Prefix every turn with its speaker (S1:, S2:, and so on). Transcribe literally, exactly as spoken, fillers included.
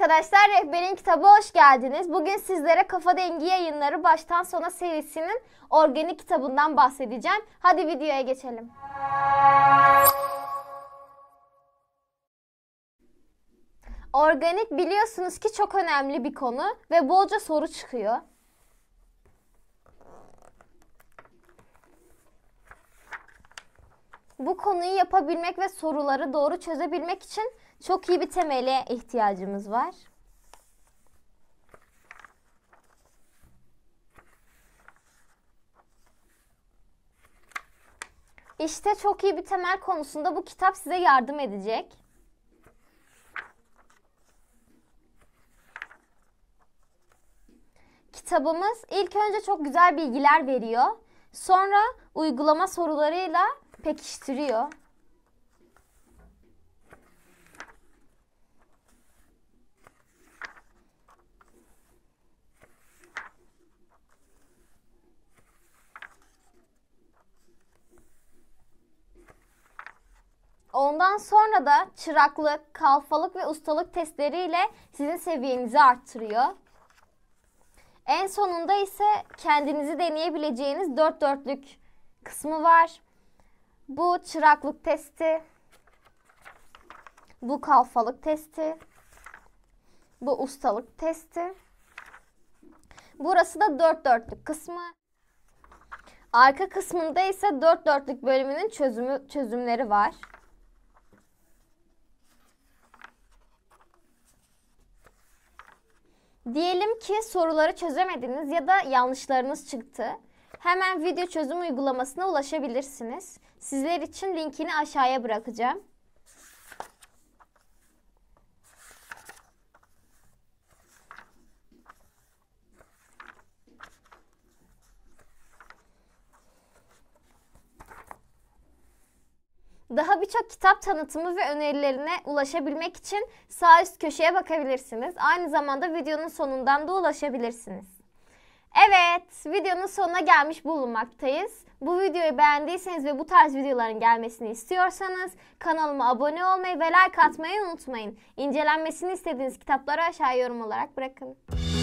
S1: arkadaşlar, Rehberin Kitabı hoş geldiniz. Bugün sizlere Kafa Dengi Yayınları Baştan Sona serisinin organik kitabından bahsedeceğim. Hadi videoya geçelim. Organik biliyorsunuz ki çok önemli bir konu ve bolca soru çıkıyor. Bu konuyu yapabilmek ve soruları doğru çözebilmek için çok iyi bir temele ihtiyacımız var. İşte çok iyi bir temel konusunda bu kitap size yardım edecek. Kitabımız ilk önce çok güzel bilgiler veriyor. Sonra uygulama sorularıyla pekiştiriyor. Ondan sonra da çıraklık, kalfalık ve ustalık testleriyle sizin seviyenizi arttırıyor. En sonunda ise kendinizi deneyebileceğiniz dört dörtlük kısmı var. Bu çıraklık testi, bu kalfalık testi, bu ustalık testi. Burası da dört dörtlük kısmı. Arka kısmında ise dört dörtlük bölümünün çözümü, çözümleri var. Diyelim ki soruları çözemediniz ya da yanlışlarınız çıktı. Hemen video çözüm uygulamasına ulaşabilirsiniz. Sizler için linkini aşağıya bırakacağım. Daha birçok kitap tanıtımı ve önerilerine ulaşabilmek için sağ üst köşeye bakabilirsiniz. Aynı zamanda videonun sonundan da ulaşabilirsiniz. Evet, videonun sonuna gelmiş bulunmaktayız. Bu videoyu beğendiyseniz ve bu tarz videoların gelmesini istiyorsanız kanalıma abone olmayı ve like atmayı unutmayın. İncelenmesini istediğiniz kitapları aşağıya yorum olarak bırakın.